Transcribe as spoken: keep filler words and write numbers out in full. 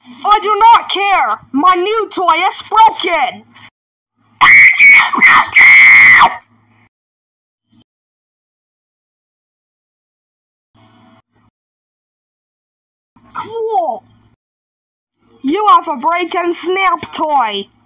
I do not care! My new toy is broken! Cool! You have a break and snap toy!